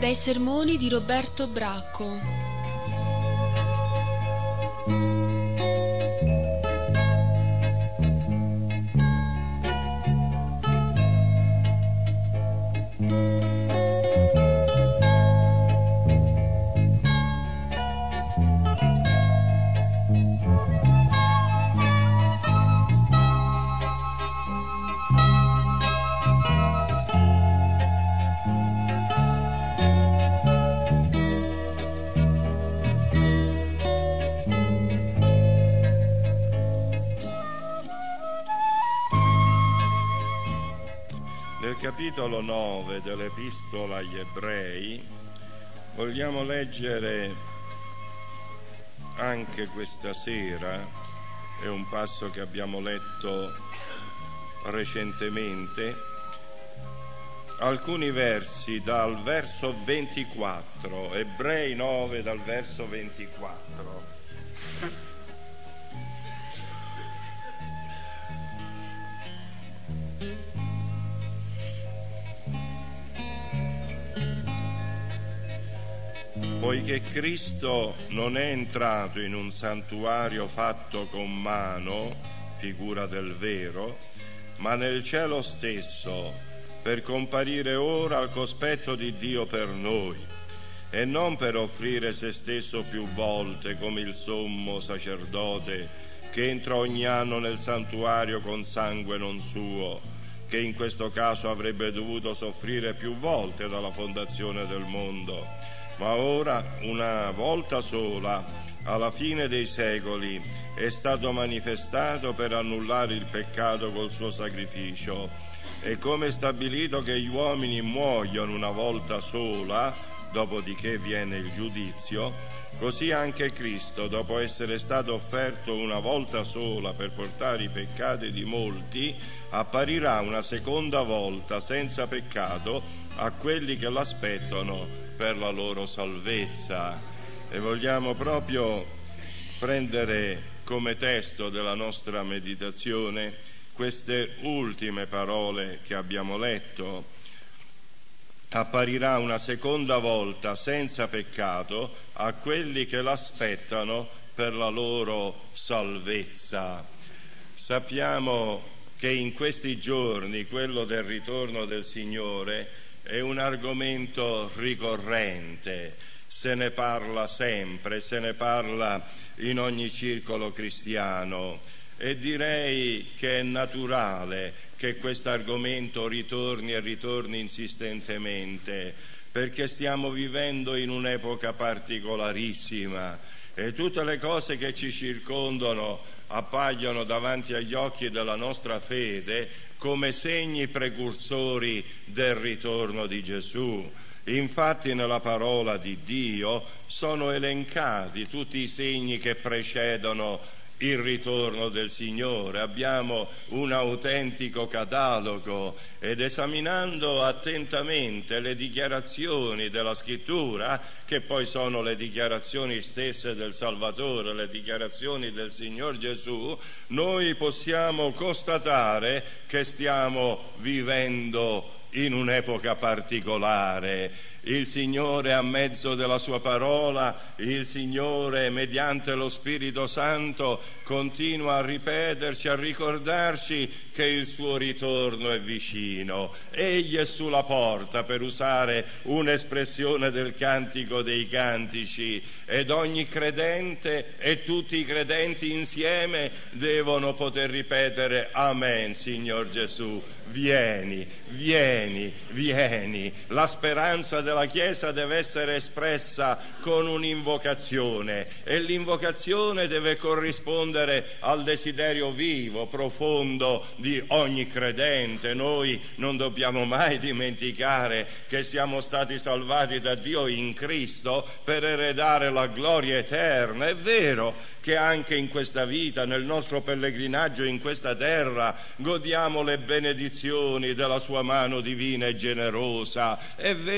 Dai sermoni di Roberto Bracco. Nel capitolo 9 dell'Epistola agli Ebrei vogliamo leggere anche questa sera, è un passo che abbiamo letto recentemente, alcuni versi dal verso 24, Ebrei 9 dal verso 24. Poiché Cristo non è entrato in un santuario fatto con mano, figura del vero, ma nel cielo stesso, per comparire ora al cospetto di Dio per noi, e non per offrire se stesso più volte come il sommo sacerdote che entra ogni anno nel santuario con sangue non suo, che in questo caso avrebbe dovuto soffrire più volte dalla fondazione del mondo, ma ora, una volta sola, alla fine dei secoli, è stato manifestato per annullare il peccato col suo sacrificio. E come è stabilito che gli uomini muoiono una volta sola, dopodiché viene il giudizio, così anche Cristo, dopo essere stato offerto una volta sola per portare i peccati di molti, apparirà una seconda volta senza peccato a quelli che l'aspettano per la loro salvezza. E vogliamo proprio prendere come testo della nostra meditazione queste ultime parole che abbiamo letto. Apparirà una seconda volta senza peccato a quelli che l'aspettano per la loro salvezza. Sappiamo che in questi giorni quello del ritorno del Signore è un argomento ricorrente, se ne parla sempre, se ne parla in ogni circolo cristiano, e direi che è naturale che questo argomento ritorni e ritorni insistentemente, perché stiamo vivendo in un'epoca particolarissima e tutte le cose che ci circondano appaiono davanti agli occhi della nostra fede come segni precursori del ritorno di Gesù. Infatti nella parola di Dio sono elencati tutti i segni che precedono il ritorno del Signore. Abbiamo un autentico catalogo, ed esaminando attentamente le dichiarazioni della Scrittura, che poi sono le dichiarazioni stesse del Salvatore, le dichiarazioni del Signor Gesù, noi possiamo constatare che stiamo vivendo in un'epoca particolare. Il Signore, a mezzo della sua parola, il Signore mediante lo Spirito Santo continua a ripeterci, a ricordarci che il suo ritorno è vicino. Egli è sulla porta, per usare un'espressione del Cantico dei Cantici, ed ogni credente e tutti i credenti insieme devono poter ripetere: Amen, Signor Gesù, vieni, vieni, vieni. La speranza della Chiesa deve essere espressa con un'invocazione, e l'invocazione deve corrispondere al desiderio vivo, profondo di ogni credente. Noi non dobbiamo mai dimenticare che siamo stati salvati da Dio in Cristo per eredare la gloria eterna. È vero che anche in questa vita, nel nostro pellegrinaggio in questa terra, godiamo le benedizioni della sua mano divina e generosa. È vero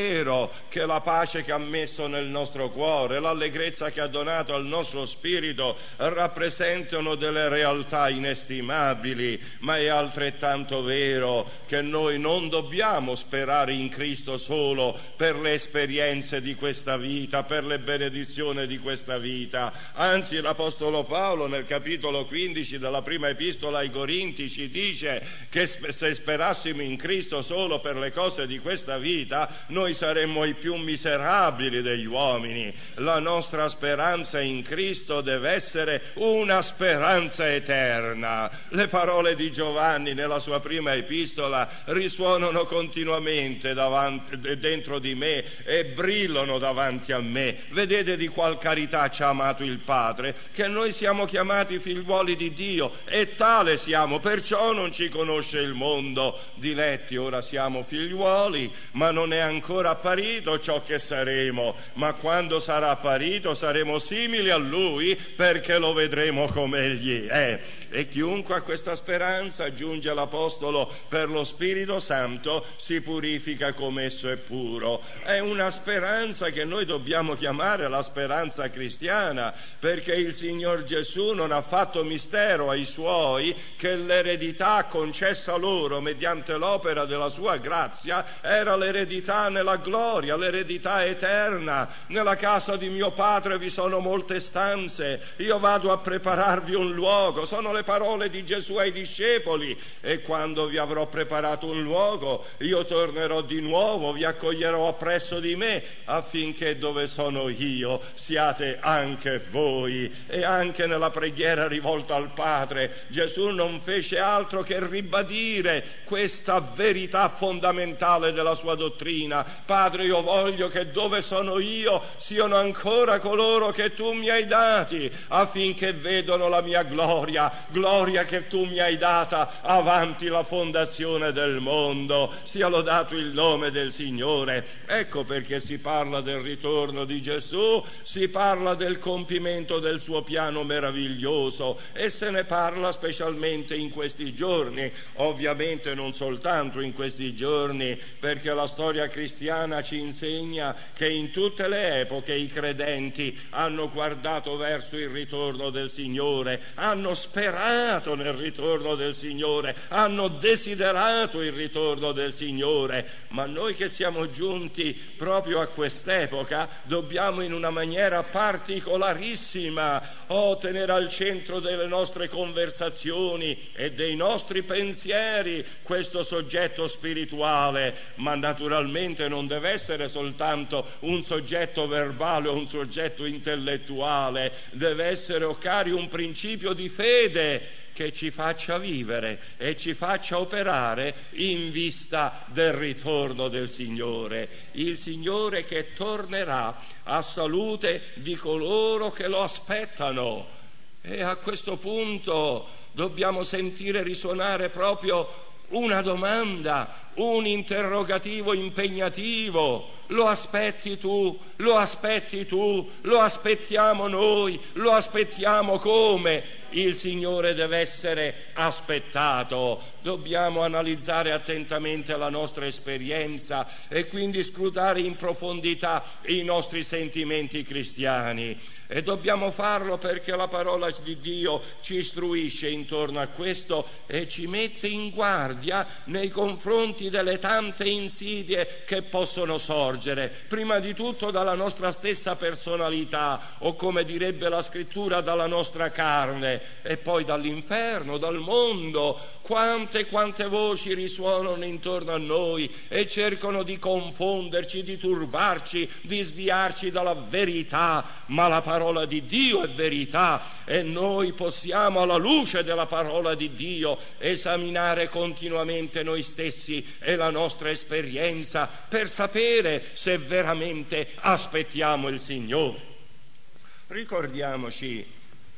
vero che la pace che ha messo nel nostro cuore, l'allegrezza che ha donato al nostro spirito rappresentano delle realtà inestimabili, ma è altrettanto vero che noi non dobbiamo sperare in Cristo solo per le esperienze di questa vita, per le benedizioni di questa vita. Anzi, l'Apostolo Paolo nel capitolo 15 della prima epistola ai Corinti ci dice che se sperassimo in Cristo solo per le cose di questa vita, noi saremmo i più miserabili degli uomini. La nostra speranza in Cristo deve essere una speranza eterna. Le parole di Giovanni nella sua prima epistola risuonano continuamente dentro di me e brillano davanti a me. Vedete di qual carità ci ha amato il Padre, che noi siamo chiamati figliuoli di Dio, e tale siamo, perciò non ci conosce il mondo. Diletti, ora siamo figliuoli, ma non è ancora apparito ciò che saremo, ma quando sarà apparito saremo simili a Lui, perché lo vedremo come Egli è. E chiunque a questa speranza, aggiunge l'Apostolo, per lo Spirito Santo si purifica come esso è puro. È una speranza che noi dobbiamo chiamare la speranza cristiana, perché il Signor Gesù non ha fatto mistero ai Suoi che l'eredità concessa loro mediante l'opera della Sua grazia era l'eredità nella gloria, l'eredità eterna. Nella casa di mio Padre vi sono molte stanze, io vado a prepararvi un luogo. Sono le parole di Gesù ai discepoli: e quando vi avrò preparato un luogo, io tornerò di nuovo, vi accoglierò appresso di me, affinché dove sono io siate anche voi. E anche nella preghiera rivolta al Padre, Gesù non fece altro che ribadire questa verità fondamentale della sua dottrina: Padre, io voglio che dove sono io siano ancora coloro che tu mi hai dati, affinché vedano la mia gloria che tu mi hai data avanti la fondazione del mondo. Sia lodato il nome del Signore. Ecco perché si parla del ritorno di Gesù, si parla del compimento del suo piano meraviglioso, e se ne parla specialmente in questi giorni, ovviamente non soltanto in questi giorni, perché la storia cristiana ci insegna che in tutte le epoche i credenti hanno guardato verso il ritorno del Signore, hanno sperato nel ritorno del Signore, hanno desiderato il ritorno del Signore. Ma noi che siamo giunti proprio a quest'epoca dobbiamo in una maniera particolarissima tenere al centro delle nostre conversazioni e dei nostri pensieri questo soggetto spirituale, ma naturalmente non deve essere soltanto un soggetto verbale o un soggetto intellettuale, deve essere, o cari, un principio di fede che ci faccia vivere e ci faccia operare in vista del ritorno del Signore, il Signore che tornerà a salute di coloro che lo aspettano. E a questo punto dobbiamo sentire risuonare proprio una domanda, un interrogativo impegnativo: lo aspetti tu? Lo aspetti tu? Lo aspettiamo noi? Lo aspettiamo come? Il Signore deve essere aspettato. Dobbiamo analizzare attentamente la nostra esperienza e quindi scrutare in profondità i nostri sentimenti cristiani. E dobbiamo farlo perché la parola di Dio ci istruisce intorno a questo e ci mette in guardia nei confronti delle tante insidie che possono sorgere, prima di tutto dalla nostra stessa personalità, o come direbbe la Scrittura, dalla nostra carne, e poi dall'inferno, dal mondo. Quante voci risuonano intorno a noi e cercano di confonderci, di turbarci, di sviarci dalla verità, ma la parola di Dio è verità e noi possiamo, alla luce della parola di Dio, esaminare continuamente noi stessi e la nostra esperienza per sapere se veramente aspettiamo il Signore. Ricordiamoci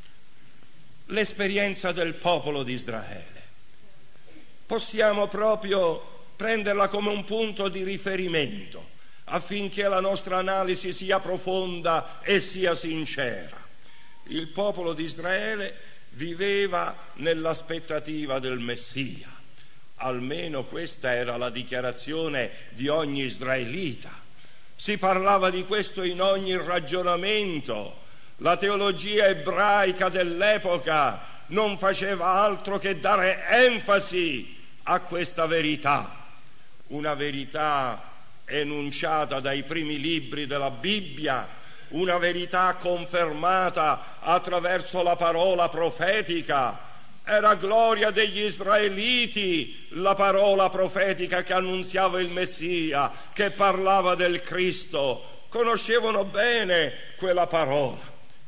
l'esperienza del popolo di Israele. Possiamo proprio prenderla come un punto di riferimento affinché la nostra analisi sia profonda e sia sincera. Il popolo di Israele viveva nell'aspettativa del Messia, almeno questa era la dichiarazione di ogni israelita. Si parlava di questo in ogni ragionamento. La teologia ebraica dell'epoca non faceva altro che dare enfasi a questa verità, una verità enunciata dai primi libri della Bibbia, una verità confermata attraverso la parola profetica. Era gloria degli israeliti la parola profetica che annunziava il Messia, che parlava del Cristo. Conoscevano bene quella parola,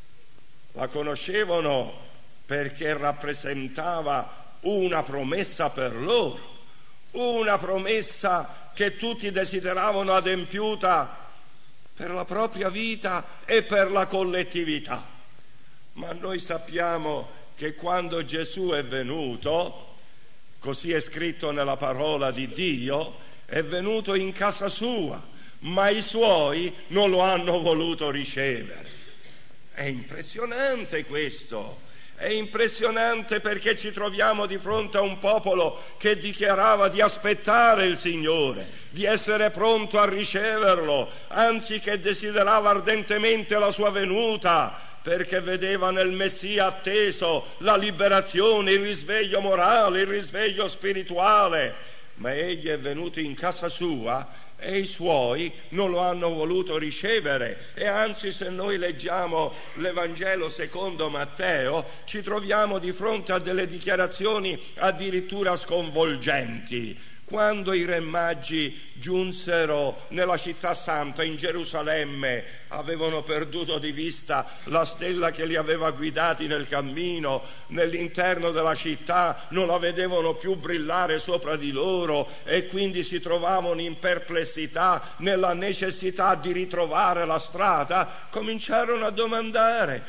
la conoscevano perché rappresentava una promessa per loro, una promessa che tutti desideravano adempiuta per la propria vita e per la collettività. Ma noi sappiamo che quando Gesù è venuto, così è scritto nella parola di Dio, è venuto in casa sua, ma i suoi non lo hanno voluto ricevere. È impressionante questo. È impressionante perché ci troviamo di fronte a un popolo che dichiarava di aspettare il Signore, di essere pronto a riceverlo, anzi che desiderava ardentemente la sua venuta, perché vedeva nel Messia atteso la liberazione, il risveglio morale, il risveglio spirituale. Ma egli è venuto in casa sua e i suoi non lo hanno voluto ricevere. E anzi, se noi leggiamo l'Evangelo secondo Matteo, ci troviamo di fronte a delle dichiarazioni addirittura sconvolgenti. Quando i re magi giunsero nella città santa, in Gerusalemme, avevano perduto di vista la stella che li aveva guidati nel cammino, nell'interno della città non la vedevano più brillare sopra di loro e quindi si trovavano in perplessità, nella necessità di ritrovare la strada. Cominciarono a domandare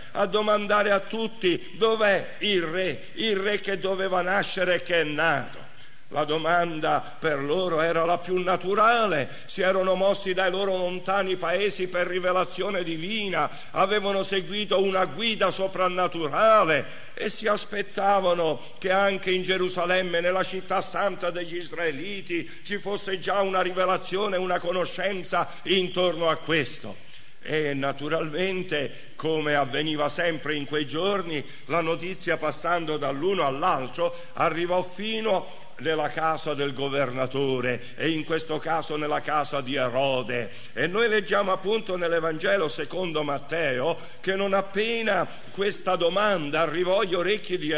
a tutti: dov'è il re che doveva nascere e che è nato? La domanda per loro era la più naturale. Si erano mossi dai loro lontani paesi per rivelazione divina, avevano seguito una guida soprannaturale e si aspettavano che anche in Gerusalemme, nella città santa degli israeliti, ci fosse già una rivelazione, una conoscenza intorno a questo. E naturalmente, come avveniva sempre in quei giorni, la notizia, passando dall'uno all'altro, arrivò fino nella casa del governatore, e in questo caso nella casa di Erode. E noi leggiamo appunto nell'Evangelo secondo Matteo che non appena questa domanda arrivò agli orecchi di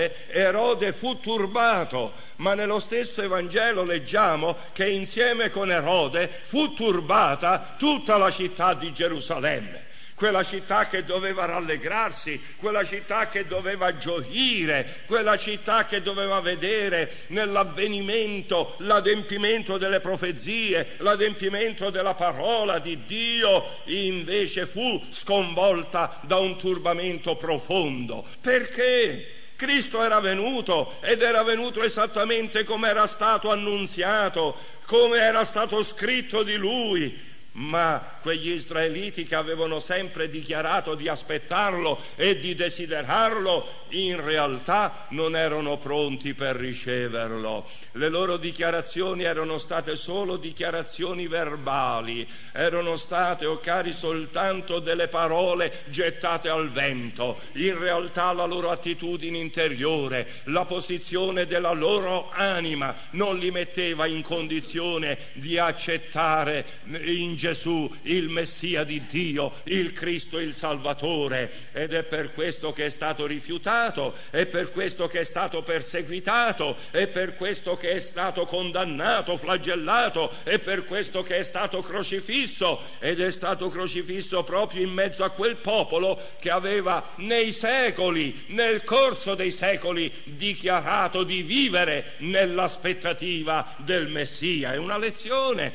Erode fu turbato. Ma nello stesso Evangelo leggiamo che insieme con Erode fu turbata tutta la città di Gerusalemme. Quella città che doveva rallegrarsi, quella città che doveva gioire, quella città che doveva vedere nell'avvenimento l'adempimento delle profezie, l'adempimento della parola di Dio, invece fu sconvolta da un turbamento profondo. Perché? Cristo era venuto, ed era venuto esattamente come era stato annunziato, come era stato scritto di lui. Ma quegli israeliti che avevano sempre dichiarato di aspettarlo e di desiderarlo, in realtà non erano pronti per riceverlo. Le loro dichiarazioni erano state solo dichiarazioni verbali, erano state, o cari, soltanto delle parole gettate al vento. In realtà la loro attitudine interiore, la posizione della loro anima non li metteva in condizione di accettare in Gesù il Messia di Dio, il Cristo, il Salvatore. Ed è per questo che è stato rifiutato, è per questo che è stato perseguitato, è per questo che è stato condannato, flagellato, è per questo che è stato crocifisso. Ed è stato crocifisso proprio in mezzo a quel popolo che aveva nei secoli, nel corso dei secoli, dichiarato di vivere nell'aspettativa del Messia. È una lezione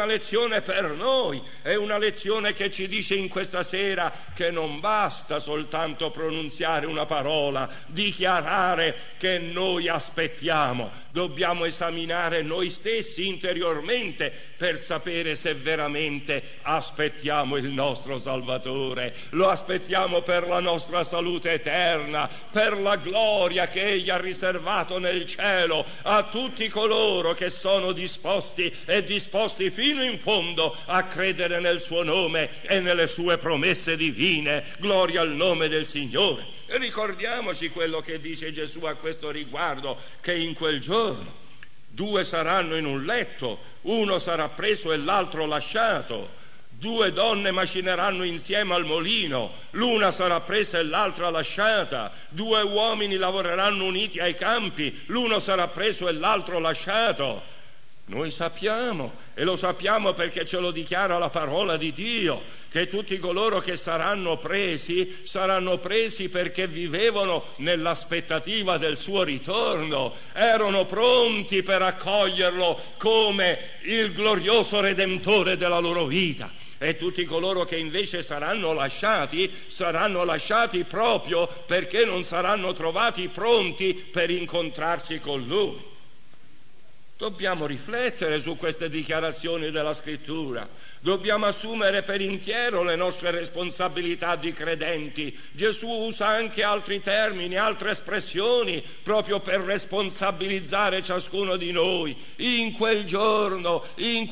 per noi, è una lezione che ci dice in questa sera che non basta soltanto pronunziare una parola, dichiarare che noi aspettiamo, dobbiamo esaminare noi stessi interiormente per sapere se veramente aspettiamo il nostro Salvatore, lo aspettiamo per la nostra salute eterna, per la gloria che Egli ha riservato nel cielo a tutti coloro che sono disposti fino in fondo a a credere nel suo nome e nelle sue promesse divine. Gloria al nome del Signore. E ricordiamoci quello che dice Gesù a questo riguardo, che in quel giorno 2 saranno in un letto, uno sarà preso e l'altro lasciato. 2 donne macineranno insieme al molino, l'una sarà presa e l'altra lasciata. 2 uomini lavoreranno uniti ai campi, l'uno sarà preso e l'altro lasciato. Noi sappiamo, e lo sappiamo perché ce lo dichiara la parola di Dio, che tutti coloro che saranno presi perché vivevano nell'aspettativa del suo ritorno, erano pronti per accoglierlo come il glorioso Redentore della loro vita. E tutti coloro che invece saranno lasciati proprio perché non saranno trovati pronti per incontrarsi con Lui. Dobbiamo riflettere su queste dichiarazioni della Scrittura, dobbiamo assumere per intero le nostre responsabilità di credenti. Gesù usa anche altri termini, altre espressioni, proprio per responsabilizzare ciascuno di noi. In quel giorno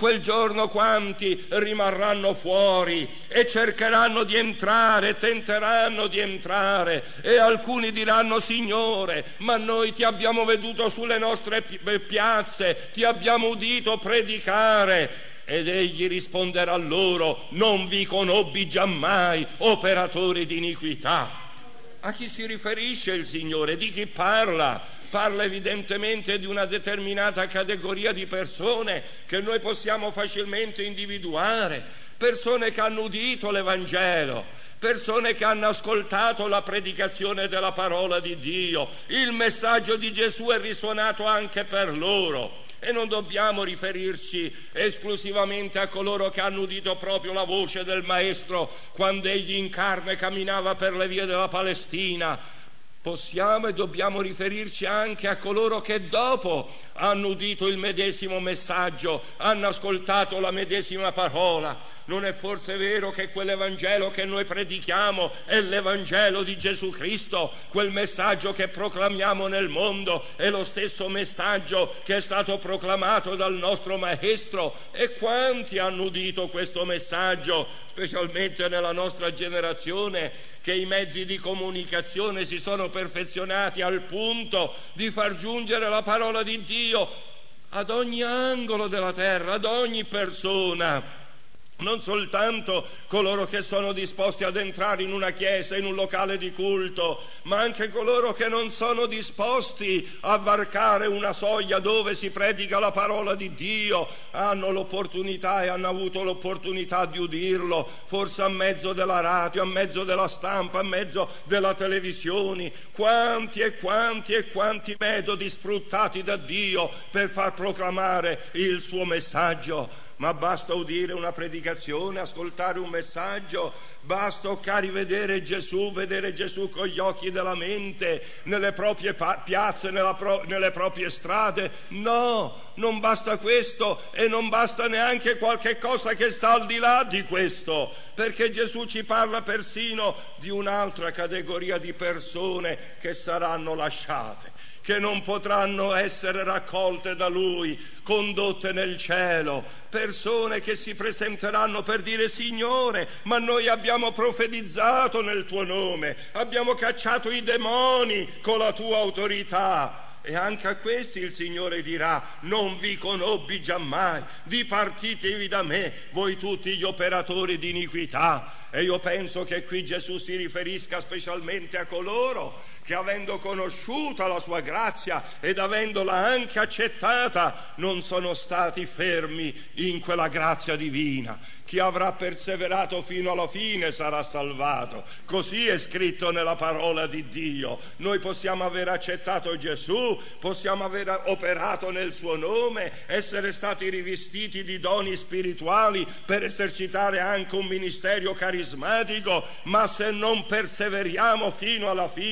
quanti rimarranno fuori e cercheranno di entrare, tenteranno di entrare, e alcuni diranno: Signore, ma noi ti abbiamo veduto sulle nostre piazze, ti abbiamo udito predicare. Ed egli risponderà loro: non vi conobbi giammai, operatori di iniquità. A chi si riferisce il Signore? Di chi parla? Parla evidentemente di una determinata categoria di persone che noi possiamo facilmente individuare, persone che hanno udito l'Evangelo, persone che hanno ascoltato la predicazione della parola di Dio. Il messaggio di Gesù è risuonato anche per loro. E non dobbiamo riferirci esclusivamente a coloro che hanno udito proprio la voce del Maestro quando egli in carne camminava per le vie della Palestina. Possiamo e dobbiamo riferirci anche a coloro che dopo hanno udito il medesimo messaggio, hanno ascoltato la medesima parola. Non è forse vero che quell'Evangelo che noi predichiamo è l'Evangelo di Gesù Cristo? Quel messaggio che proclamiamo nel mondo è lo stesso messaggio che è stato proclamato dal nostro Maestro. E quanti hanno udito questo messaggio, specialmente nella nostra generazione, che i mezzi di comunicazione si sono perfezionati al punto di far giungere la parola di Dio ad ogni angolo della terra, ad ogni persona. Non soltanto coloro che sono disposti ad entrare in una chiesa, in un locale di culto, ma anche coloro che non sono disposti a varcare una soglia dove si predica la parola di Dio, hanno l'opportunità e hanno avuto l'opportunità di udirlo, forse a mezzo della radio, a mezzo della stampa, a mezzo della televisione. Quanti e quanti e quanti metodi sfruttati da Dio per far proclamare il suo messaggio. Ma basta udire una predicazione, ascoltare un messaggio, basta, cari, vedere Gesù con gli occhi della mente, nelle proprie piazze, nelle proprie strade. No, non basta questo, e non basta neanche qualche cosa che sta al di là di questo, perché Gesù ci parla persino di un'altra categoria di persone che saranno lasciate, che non potranno essere raccolte da Lui, condotte nel cielo, persone che si presenteranno per dire: Signore, ma noi abbiamo profetizzato nel tuo nome, abbiamo cacciato i demoni con la tua autorità. E anche a questi il Signore dirà: non vi conobbi giammai, dipartitevi da me, voi tutti gli operatori di iniquità. E io penso che qui Gesù si riferisca specialmente a coloro che, avendo conosciuta la sua grazia ed avendola anche accettata, non sono stati fermi in quella grazia divina. Chi avrà perseverato fino alla fine sarà salvato. Così è scritto nella parola di Dio. Noi possiamo aver accettato Gesù, possiamo aver operato nel suo nome, essere stati rivestiti di doni spirituali per esercitare anche un ministero carismatico, ma se non perseveriamo fino alla fine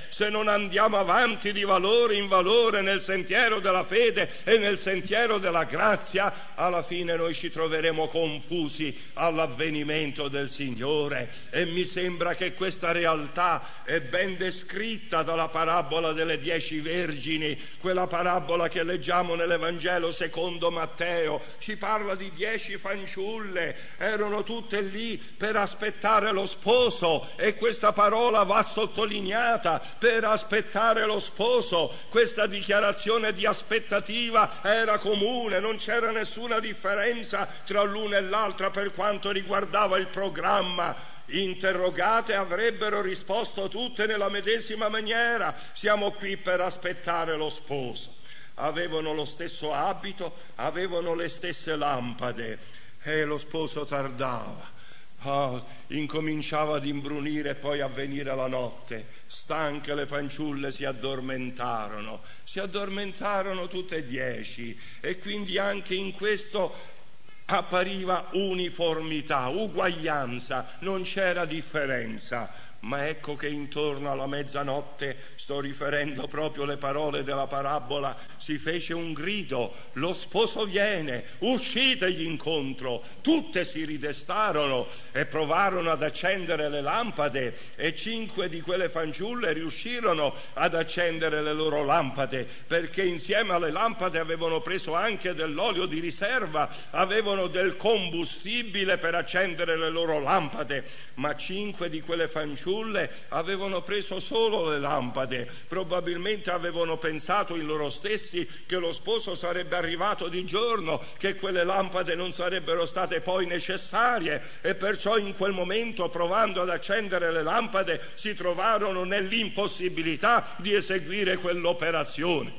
se non andiamo avanti di valore in valore nel sentiero della fede e nel sentiero della grazia, alla fine noi ci troveremo confusi all'avvenimento del Signore. E mi sembra che questa realtà è ben descritta dalla parabola delle 10 vergini, quella parabola che leggiamo nell'Evangelo secondo Matteo. Ci parla di 10 fanciulle, erano tutte lì per aspettare lo sposo, e questa parola va sottolineata: per aspettare lo sposo. Questa dichiarazione di aspettativa era comune, non c'era nessuna differenza tra l'una e l'altra per quanto riguardava il programma. Interrogate avrebbero risposto tutte nella medesima maniera: siamo qui per aspettare lo sposo. Avevano lo stesso abito, avevano le stesse lampade, e lo sposo tardava. Incominciava ad imbrunire e poi a venire la notte. Stanche le fanciulle si addormentarono tutte e 10, e quindi anche in questo appariva uniformità, uguaglianza, non c'era differenza. Ma ecco che intorno alla mezzanotte, sto riferendo proprio le parole della parabola, si fece un grido: lo sposo viene, uscitegli incontro. Tutte si ridestarono e provarono ad accendere le lampade, e 5 di quelle fanciulle riuscirono ad accendere le loro lampade, perché insieme alle lampade avevano preso anche dell'olio di riserva, avevano del combustibile per accendere le loro lampade. Ma 5 di quelle fanciulle avevano preso solo le lampade. Probabilmente avevano pensato in loro stessi che lo sposo sarebbe arrivato di giorno, che quelle lampade non sarebbero state poi necessarie, e perciò in quel momento, provando ad accendere le lampade, si trovarono nell'impossibilità di eseguire quell'operazione.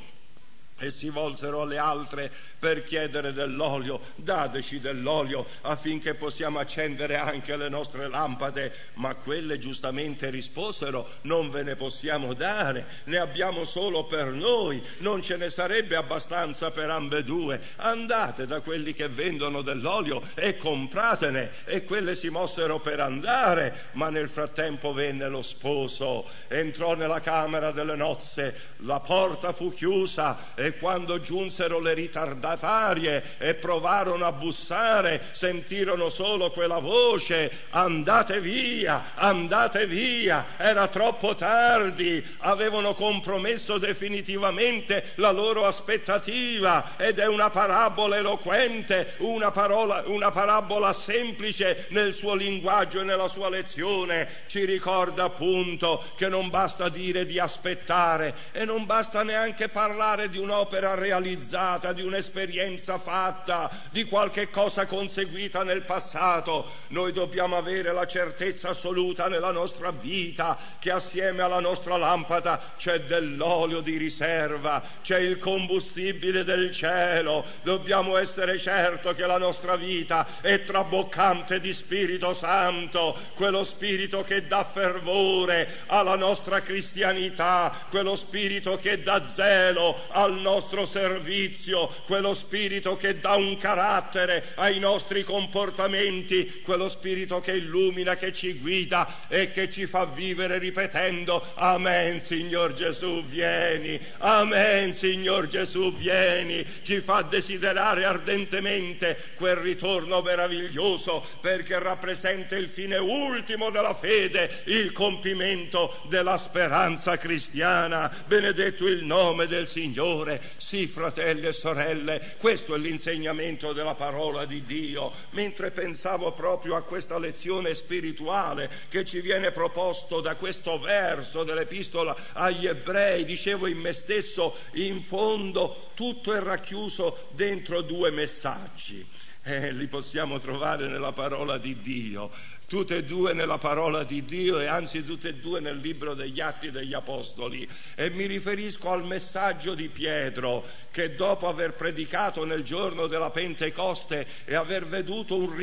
E si volsero alle altre per chiedere dell'olio: dateci dell'olio affinché possiamo accendere anche le nostre lampade. Ma quelle giustamente risposero: non ve ne possiamo dare, ne abbiamo solo per noi, non ce ne sarebbe abbastanza per ambedue. Andate da quelli che vendono dell'olio e compratene. E quelle si mossero per andare, ma nel frattempo venne lo sposo, entrò nella camera delle nozze, la porta fu chiusa, e quando giunsero le ritardatarie e provarono a bussare, sentirono solo quella voce: andate via, andate via. Era troppo tardi, avevano compromesso definitivamente la loro aspettativa. Ed è una parabola eloquente, una parabola semplice nel suo linguaggio e nella sua lezione. Ci ricorda appunto che non basta dire di aspettare, e non basta neanche parlare di un'opera realizzata, di un'esperienza fatta, di qualche cosa conseguita nel passato. Noi dobbiamo avere la certezza assoluta nella nostra vita che assieme alla nostra lampada c'è dell'olio di riserva, c'è il combustibile del cielo. Dobbiamo essere certi che la nostra vita è traboccante di Spirito Santo, quello Spirito che dà fervore alla nostra cristianità, quello Spirito che dà zelo al nostro servizio, quello Spirito che dà un carattere ai nostri comportamenti, quello Spirito che illumina, che ci guida e che ci fa vivere ripetendo: amen Signor Gesù vieni, amen Signor Gesù vieni. Ci fa desiderare ardentemente quel ritorno meraviglioso, perché rappresenta il fine ultimo della fede, il compimento della speranza cristiana. Benedetto il nome del Signore. Sì, fratelli e sorelle, questo è l'insegnamento della parola di Dio. Mentre pensavo proprio a questa lezione spirituale che ci viene proposto da questo verso dell'Epistola agli Ebrei, dicevo in me stesso: in fondo tutto è racchiuso dentro 2 messaggi. Li possiamo trovare nella parola di Dio, tutte e 2 nella parola di Dio, e anzi tutte e 2 nel libro degli Atti degli Apostoli. E mi riferisco al messaggio di Pietro, che dopo aver predicato nel giorno della Pentecoste e aver veduto un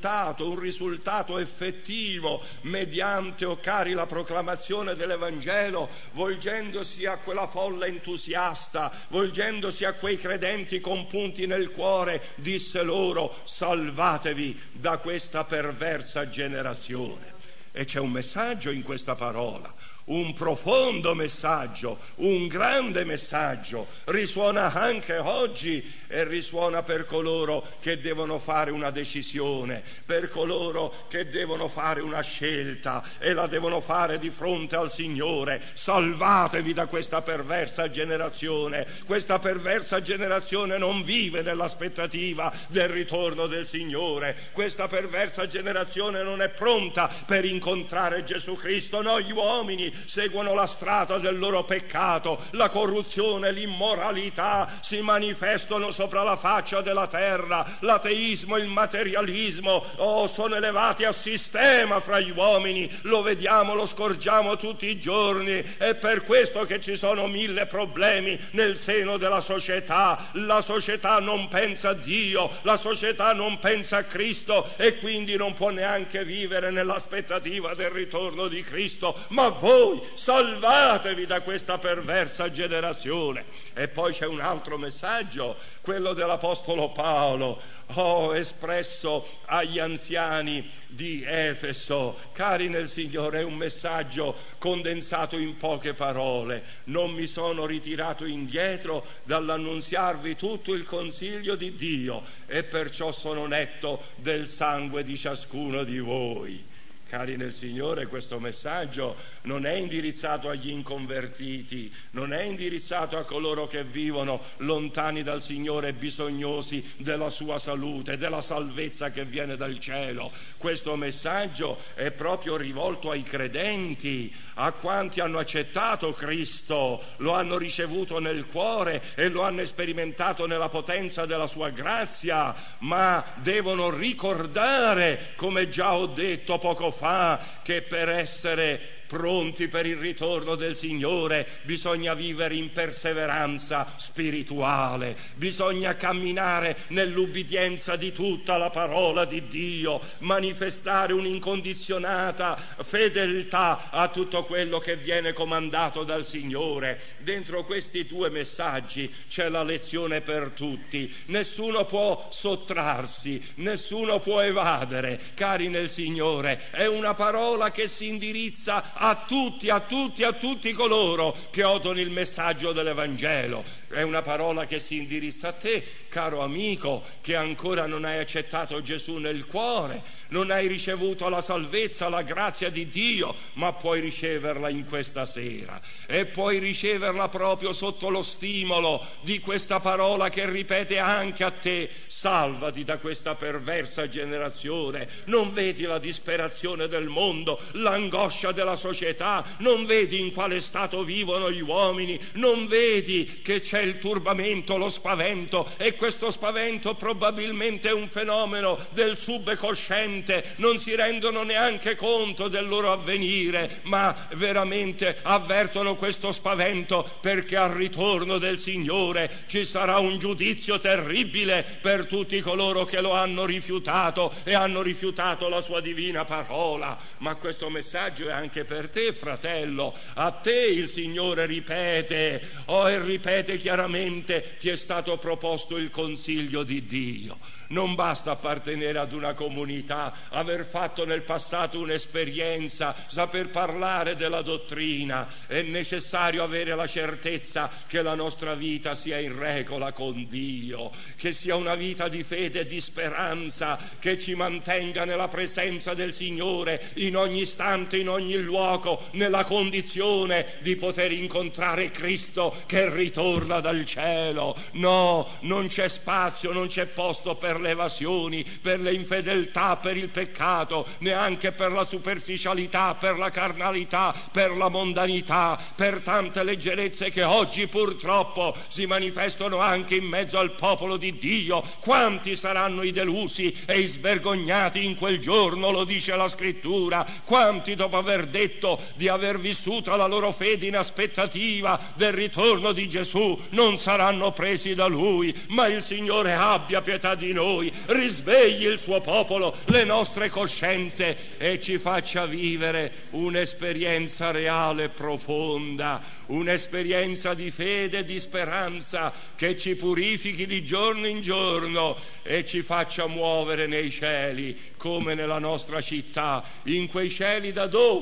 risultato effettivo mediante, o cari, la proclamazione dell'Evangelo, volgendosi a quella folla entusiasta, volgendosi a quei credenti compunti nel cuore, disse loro: salvatevi da questa perversa generazione. E c'è un messaggio in questa parola, un profondo messaggio, un grande messaggio, risuona anche oggi e risuona per coloro che devono fare una decisione, per coloro che devono fare una scelta e la devono fare di fronte al Signore. Salvatevi da questa perversa generazione. Questa perversa generazione non vive nell'aspettativa del ritorno del Signore. Questa perversa generazione non è pronta per incontrare Gesù Cristo. No, gli uomini seguono la strada del loro peccato, la corruzione, l'immoralità si manifestano sopra la faccia della terra, l'ateismo, il materialismo sono elevati a sistema fra gli uomini, lo vediamo, lo scorgiamo tutti i giorni. È per questo che ci sono 1000 problemi nel seno della società. La società non pensa a Dio, la società non pensa a Cristo e quindi non può neanche vivere nell'aspettativa del ritorno di Cristo. Ma voi salvatevi da questa perversa generazione. E poi c'è un altro messaggio, quello dell'Apostolo Paolo, espresso agli anziani di Efeso. Cari nel Signore, è un messaggio condensato in poche parole. Non mi sono ritirato indietro dall'annunziarvi tutto il consiglio di Dio e perciò sono netto del sangue di ciascuno di voi. Cari nel Signore, questo messaggio non è indirizzato agli inconvertiti, non è indirizzato a coloro che vivono lontani dal Signore, bisognosi della sua salute, della salvezza che viene dal cielo. Questo messaggio è proprio rivolto ai credenti, a quanti hanno accettato Cristo, lo hanno ricevuto nel cuore e lo hanno sperimentato nella potenza della sua grazia, ma devono ricordare, come già ho detto poco fa, che per essere pronti per il ritorno del Signore bisogna vivere in perseveranza spirituale, bisogna camminare nell'ubbidienza di tutta la parola di Dio, manifestare un'incondizionata fedeltà a tutto quello che viene comandato dal Signore. Dentro questi 2 messaggi c'è la lezione per tutti, nessuno può sottrarsi, nessuno può evadere. Cari nel Signore, è una parola che si indirizza a tutti coloro che odono il messaggio dell'Evangelo. È una parola che si indirizza a te, caro amico, che ancora non hai accettato Gesù nel cuore, non hai ricevuto la salvezza, la grazia di Dio, ma puoi riceverla in questa sera e puoi riceverla proprio sotto lo stimolo di questa parola che ripete anche a te: salvati da questa perversa generazione. Non vedi la disperazione del mondo, l'angoscia della società? Non vedi in quale stato vivono gli uomini? Non vedi che c'è il turbamento, lo spavento, e questo spavento probabilmente è un fenomeno del subconsciente, non si rendono neanche conto del loro avvenire, ma veramente avvertono questo spavento perché al ritorno del Signore ci sarà un giudizio terribile per tutti coloro che lo hanno rifiutato e hanno rifiutato la sua divina parola. Ma questo messaggio è anche per te, fratello. A te il Signore ripete, e ripete chiaramente: ti è stato proposto il consiglio di Dio. Non basta appartenere ad una comunità, aver fatto nel passato un'esperienza, saper parlare della dottrina. È necessario avere la certezza che la nostra vita sia in regola con Dio, che sia una vita di fede e di speranza, che ci mantenga nella presenza del Signore in ogni istante, in ogni luogo, nella condizione di poter incontrare Cristo che ritorna dal cielo. No, non c'è spazio, non c'è posto per le evasioni, per le infedeltà, per il peccato, neanche per la superficialità, per la carnalità, per la mondanità, per tante leggerezze che oggi purtroppo si manifestano anche in mezzo al popolo di Dio. Quanti saranno i delusi e i svergognati in quel giorno, lo dice la Scrittura. Quanti, dopo aver detto di aver vissuto la loro fede in aspettativa del ritorno di Gesù, non saranno presi da Lui. Ma il Signore abbia pietà di noi, risvegli il suo popolo, le nostre coscienze, e ci faccia vivere un'esperienza reale, profonda, un'esperienza di fede e di speranza che ci purifichi di giorno in giorno e ci faccia muovere nei cieli come nella nostra città, in quei cieli da dove aspettiamo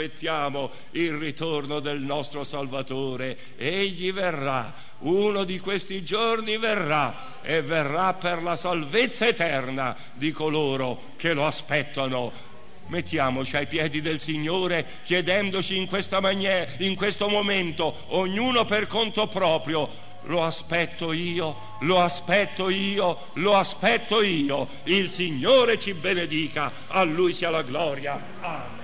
aspettiamo il ritorno del nostro Salvatore. Egli verrà, uno di questi giorni verrà, e verrà per la salvezza eterna di coloro che lo aspettano. Mettiamoci ai piedi del Signore, chiedendoci in questa maniera, in questo momento, ognuno per conto proprio: lo aspetto io, lo aspetto io, lo aspetto io. Il Signore ci benedica, a Lui sia la gloria. Amen.